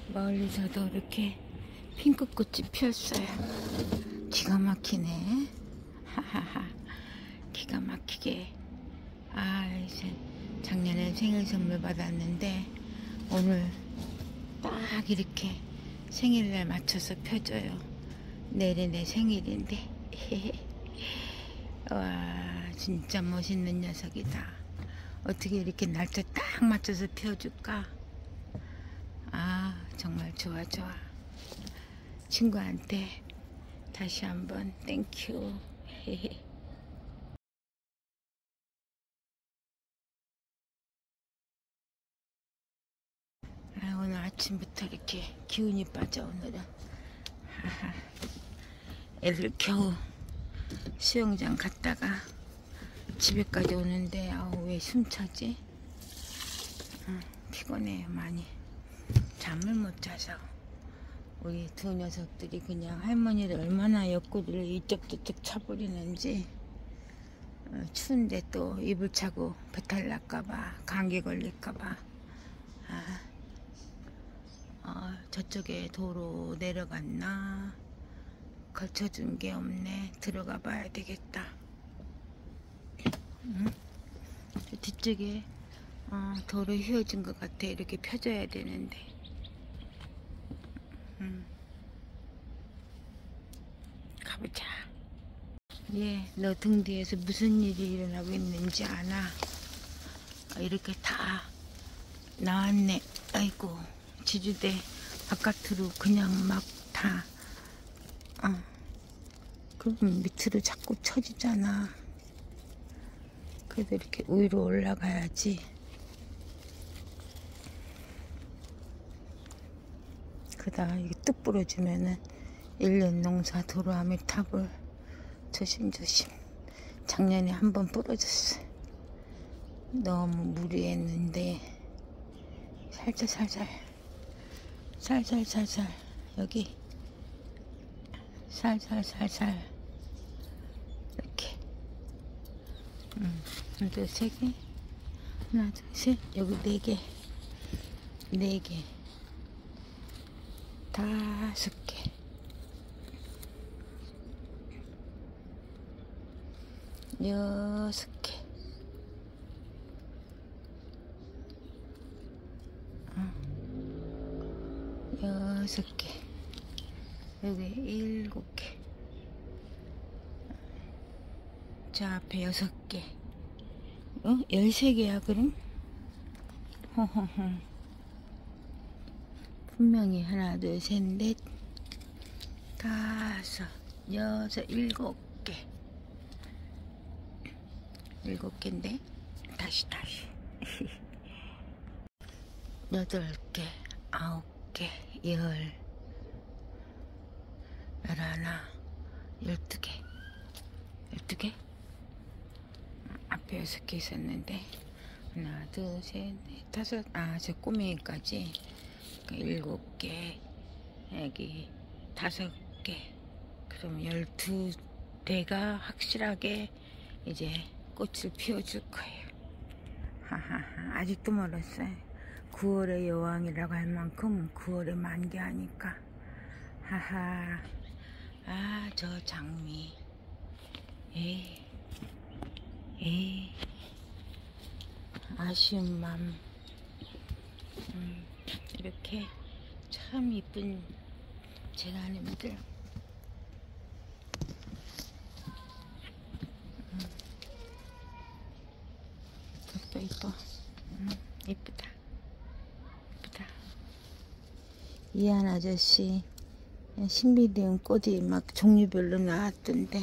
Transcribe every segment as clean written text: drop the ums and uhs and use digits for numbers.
멀리서도 이렇게 핑크꽃이 피었어요. 기가 막히네. 하하하. 기가 막히게. 이제 작년에 생일 선물 받았는데 오늘 딱 이렇게 생일날 맞춰서 펴줘요. 내일이 내 생일인데. 와, 진짜 멋있는 녀석이다. 어떻게 이렇게 날짜 딱 맞춰서 펴줄까? 정말 좋아. 친구한테 다시 한번 땡큐. 오늘 아침부터 이렇게 기운이 빠져. 오늘은 애들 겨우 수영장 갔다가 집에까지 오는데 왜 숨차지? 피곤해요. 많이 잠을 못 자서. 우리 두 녀석들이 그냥 할머니를 얼마나 옆구리를 이쪽저쪽 차버리는지. 추운데 또 이불 차고 배탈 날까봐, 감기 걸릴까봐. 저쪽에 도로 내려갔나? 걸쳐준 게 없네. 들어가 봐야 되겠다. 뒤쪽에 도로 휘어진 것 같아. 이렇게 펴줘야 되는데. 가보자. 너 등 뒤에서 무슨 일이 일어나고 있는지 아나? 이렇게 다 나왔네. 아이고, 지주대 바깥으로 그냥 막 다 그럼 밑으로 자꾸 쳐지잖아. 그래도 이렇게 위로 올라가야지. 그러다가 이게 뚝 부러지면은 1년 농사 도로아미 탑을 조심조심. 작년에 한번 부러졌어. 너무 무리했는데 살살 여기 살살 이렇게. 하나 둘 세 개, 하나 둘 셋, 여기 네 개, 다섯 개, 여섯 개, 여섯 개, 여기 7개. 저 앞에 6개. 13개야 그럼? 분명히 하나 둘 셋 넷 다섯 여섯 7개. 7개인데 다시 8개 9개 10 11 12개 앞에 6개 있었는데 하나 둘 셋 넷 다섯. 저 꼬맹이까지 7개, 여기 5개. 그럼 12대가 확실하게 이제 꽃을 피워줄 거예요. 아직도 멀었어요. 9월의 여왕이라고 할 만큼 9월의 만개하니까. 저 장미. 아쉬운 맘. 이렇게 참 이쁜 제라늄들. 이뻐. 이쁘다. 이한 아저씨 신비로운 꽃이 막 종류별로 나왔던데,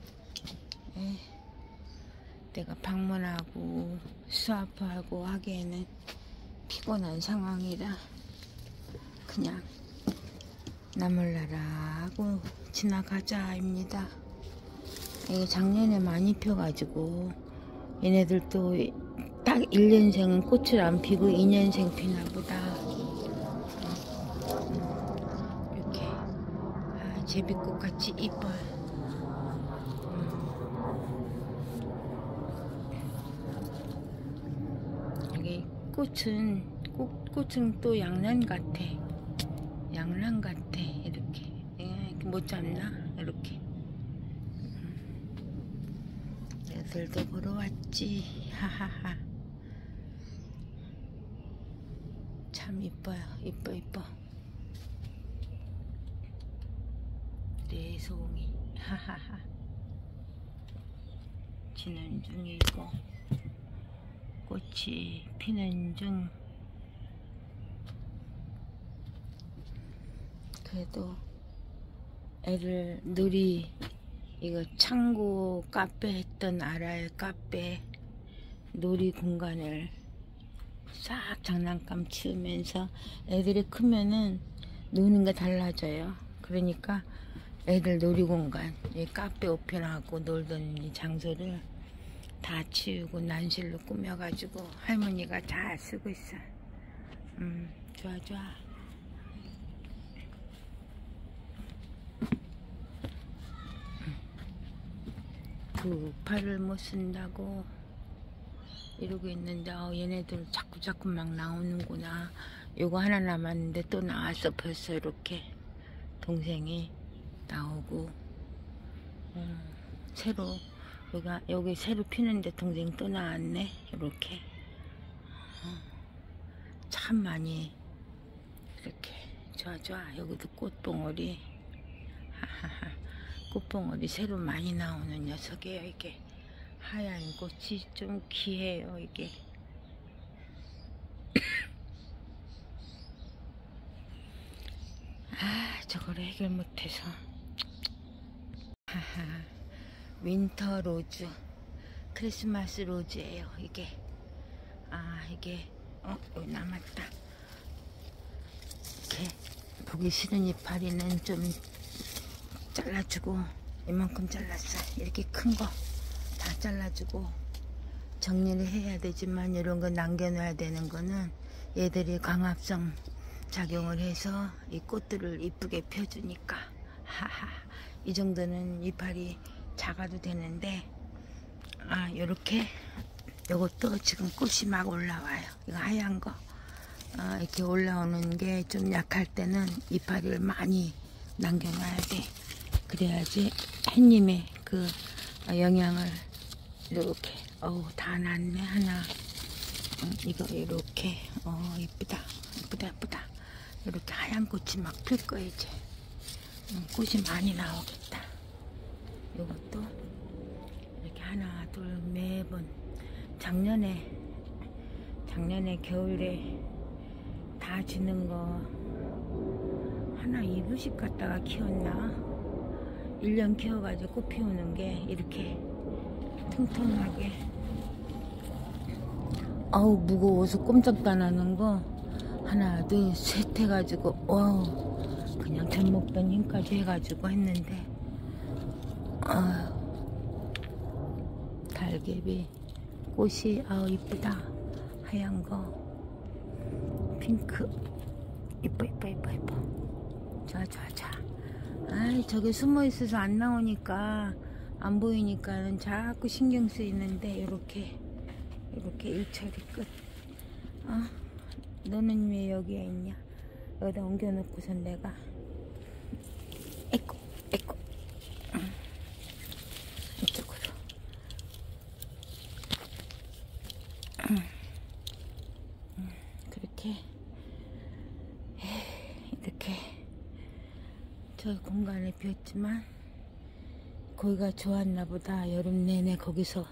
내가 방문하고 수화포하고 하기에는 피곤한 상황이라 그냥 나몰라라 하고 지나가자입니다. 이게 작년에 많이 펴가지고 얘네들도 딱 1년생은 꽃을 안 피고 2년생 피나보다. 이렇게 제비꽃같이 이뻐요. 여기 꽃은 또 양란 같아. 양랑 같아. 이렇게. 이렇게 못 잡나? 이렇게. 애들도 보러 왔지. 하하하. 참 이뻐요. 이뻐 이뻐. 내 소홍이. 하하하. 지는 중이고 꽃이 피는 중. 그래도 애들 놀이 이거 창고 카페 했던 아라의 카페 놀이 공간을 싹 장난감 치우면서 애들이 크면은 노는 게 달라져요. 그러니까 애들 놀이공간, 이 카페 오픈하고 놀던 이 장소를 다 치우고 난실로 꾸며가지고 할머니가 다 쓰고 있어. 좋아 좋아. 그 팔을 못 쓴다고 이러고 있는데 얘네들 자꾸 막 나오는구나. 요거 하나 남았는데 또 나왔어. 벌써 이렇게 동생이 나오고 새로 여기 새로 피는데 동생 또 나왔네. 이렇게 참 많이 이렇게 좋아 좋아. 여기도 꽃봉오리. 하하하. 꽃봉오리 새로 많이 나오는 녀석이에요. 이게 하얀 꽃이 좀 귀해요. 이게 저거를 해결 못해서. 하하. 윈터 로즈, 크리스마스 로즈예요. 이게 이게 여기 남았다. 이렇게 보기 싫은 이파리는 좀 잘라주고, 이만큼 잘랐어. 이렇게 큰 거 다 잘라주고 정리를 해야 되지만, 이런 거 남겨놔야 되는 거는 얘들이 광합성 작용을 해서 이 꽃들을 이쁘게 펴주니까. 하하. 이 정도는 이파리 작아도 되는데, 요렇게 요것도 지금 꽃이 막 올라와요. 이거 하얀 거 이렇게 올라오는 게 좀 약할 때는 이파리를 많이 남겨놔야 돼. 그래야지 햇님의 그 영양을 이렇게. 다 났네. 하나. 이거 이렇게 이쁘다. 이렇게 하얀 꽃이 막 필 거야 이제. 꽃이 많이 나오겠다. 요것도 이렇게 하나 둘 매번 작년에 겨울에 다 지는 거 하나 2부씩 갖다가 키웠나. 1년 키워가지고 꽃 피우는 게 이렇게 통통하게. 무거워서 꼼짝도 안 하는 거 하나 둘 셋 해가지고 그냥 잘못된 힘까지 해가지고 했는데, 달개비 꽃이 이쁘다. 하얀 거 핑크 이뻐. 좋아. 저기 숨어 있어서 안 나오니까, 안 보이니까 자꾸 신경 쓰이는데, 이렇게 일처리 끝. 너는 왜 여기에 있냐? 여기다 옮겨놓고선 내가 에이쿠 이쪽으로. 그렇게 이렇게 저 공간에 비었지만 거기가 좋았나 보다. 여름 내내 거기서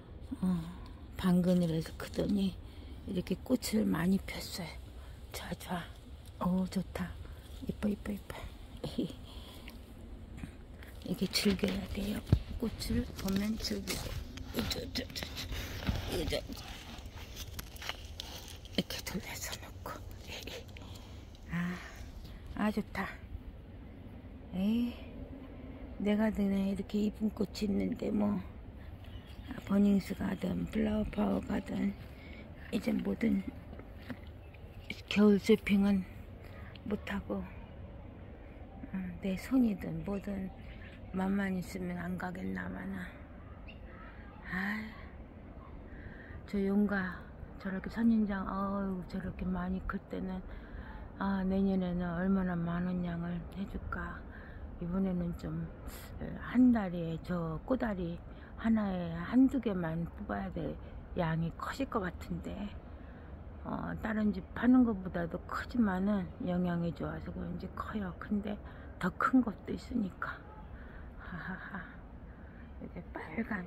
방근을 해서 크더니 이렇게 꽃을 많이 폈어요. 좋아. 좋다. 이뻐. 이게 즐겨야 돼요. 꽃을 보면 즐기고. 이렇게 돌려서 놓고. 좋다. 내가 드네. 이렇게 이쁜 꽃이 있는데 뭐 버닝스 가든 플라워 파워 가든 이제 뭐든 겨울 쇼핑은 못하고, 내 손이든 뭐든 맘만 있으면 안 가겠나마나. 저 용가 저렇게 선인장 저렇게 많이 클 때는 아, 내년에는 얼마나 많은 양을 해줄까. 이번에는 좀 한 달에 저 꼬다리 하나에 한두 개만 뽑아야 될 양이 커질 것 같은데, 다른 집 파는 것보다도 크지만은 영양이 좋아서 그런지 커요. 근데 더 큰 것도 있으니까. 하하하. 이게 빨간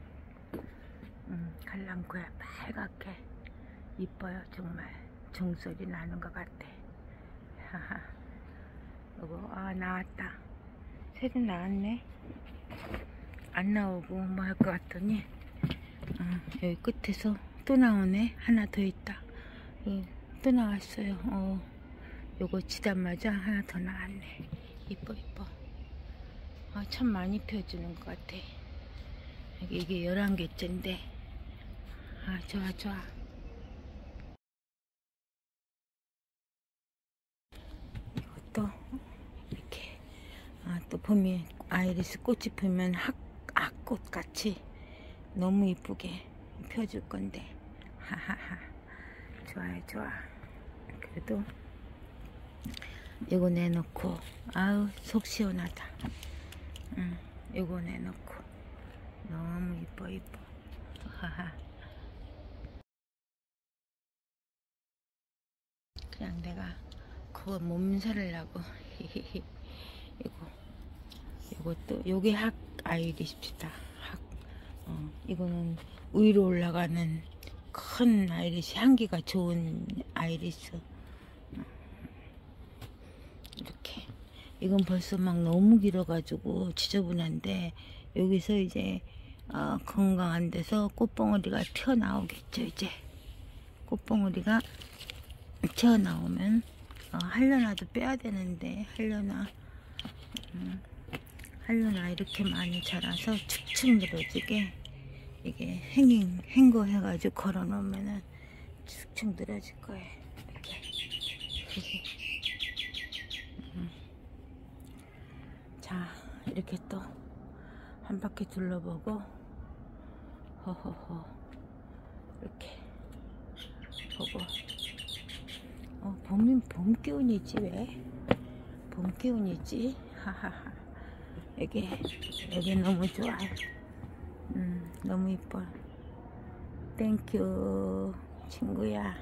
갈랑코야. 빨갛게 이뻐요. 정말 종소리 나는 것 같아. 하하. 요거 나왔다. 새로 나왔네. 안 나오고 뭐 할 것 같더니 여기 끝에서 또 나오네. 하나 더 있다. 또 나왔어요. 요거 지단마자 하나 더 나왔네. 이뻐 이뻐. 참 많이 펴주는 것 같아. 이게 11개째인데 좋아 좋아. 이것도 이렇게 또 봄에 아이리스 꽃이 피면 학꽃 같이 너무 이쁘게 펴줄 건데. 하하하. 좋아요 좋아. 그래도 이거 내놓고 아우 속 시원하다. 이거 내놓고 너무 이뻐 이뻐. 하하. 그냥 내가 그거 몸살을라고. 이것도 요게 학 아이리스입니다. 이거는 위로 올라가는 큰 아이리스, 향기가 좋은 아이리스. 이렇게. 이건 벌써 막 너무 길어가지고 지저분한데, 여기서 이제 건강한 데서 꽃봉오리가 튀어나오겠죠. 이제 꽃봉오리가 튀어나오면 하려나도 빼야 되는데, 하려나 이렇게 많이 자라서 축축 늘어지게, 이게 행거 해가지고 걸어 놓으면은 축축 늘어질 거예요. 이렇게. 자, 이렇게 또 한 바퀴 둘러보고, 허허허, 이렇게 보고, 봄 기운이지, 왜? 봄 기운이지? 하하하. 여기 너무 좋아요. 너무 이뻐. 땡큐, 친구야.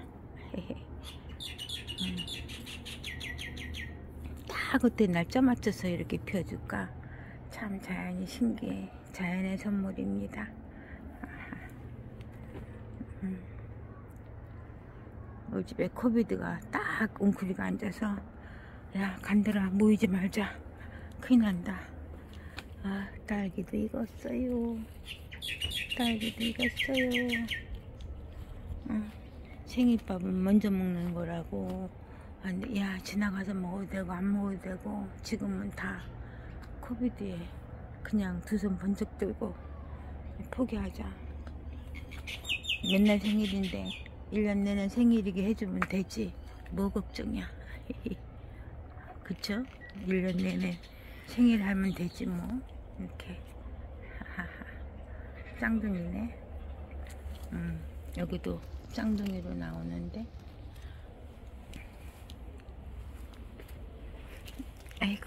딱 그때 날짜 맞춰서 이렇게 펴줄까? 참 자연이 신기해. 자연의 선물입니다. 우리 집에 코비드가 딱 웅크리고 앉아서, 야 간들아 모이지 말자, 큰일 난다. 딸기도 익었어요. 딸기도 익었어요. 생일밥은 먼저 먹는 거라고. 야 지나가서 먹어도 되고 안 먹어도 되고, 지금은 다 코비드에 그냥 두 손 번쩍 들고 포기하자. 맨날 생일인데 1년 내내 생일이게 해주면 되지, 뭐 걱정이야. 그쵸? 1년 내내 생일 하면 되지 뭐. 이렇게. 하하하. 쌍둥이네. 여기도 쌍둥이로 나오는데, 아이고.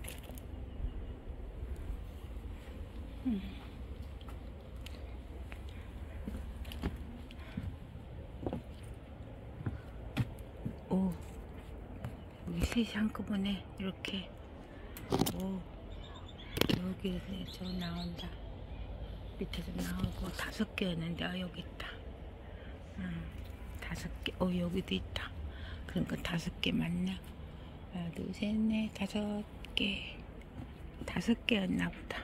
오, 여기 셋이 한꺼번에 이렇게. 오, 여기 저 나온다. 밑에서 나오고 5개였는데 여기 있다. 5개. 여기도 있다. 그러니까 5개 맞나? 하나 둘 셋 넷 5개. 5개였나 보다.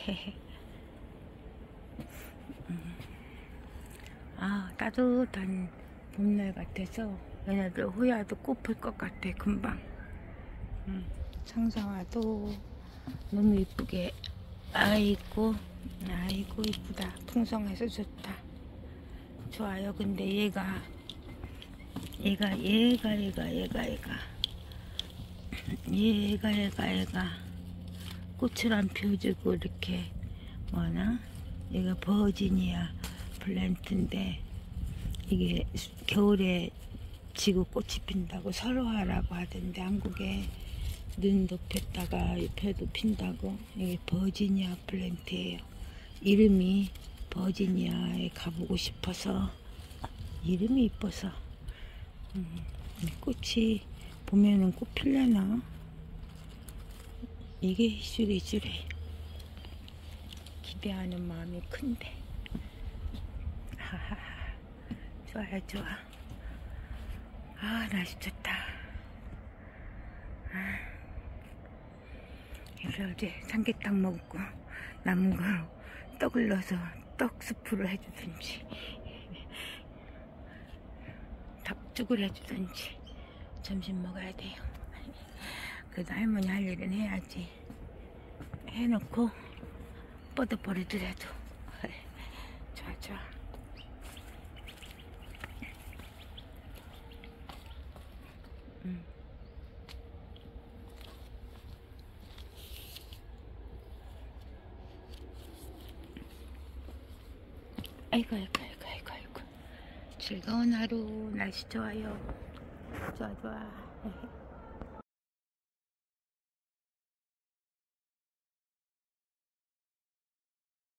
따뜻한 봄날 같아서 얘네들 호야도 꽃 필 것 같아 금방. 청성화도 너무 이쁘게. 아이고 이쁘다. 풍성해서 좋다. 좋아요. 근데 얘가 꽃을 안 피워주고 이렇게 뭐나, 얘가 버지니아 플랜트인데, 이게 겨울에 겹치고 꽃이 핀다고 설화라고 하던데, 한국에 눈 높였다가 옆에도 핀다고. 이게 버지니아 플랜트예요. 이름이 버지니아에 가보고 싶어서, 이름이 이뻐서. 꽃이 보면은 꽃 필려나? 이게 희주리주래. 기대하는 마음이 큰데. 하하하. 좋아요, 좋아. 아, 날씨 좋다. 이걸 어제 삼계탕 먹고 남은 거 떡을 넣어서 떡 스프를 해주든지, 닭죽을 해주든지 점심 먹어야 돼요. 그래도 할머니 할 일은 해야지. 해놓고 뻗어버리더라도 좋아, 좋아. 아이고, 아이고, 아이고, 아이고, 아이고. 즐거운 하루. 날씨 좋아요. 좋아, 좋아.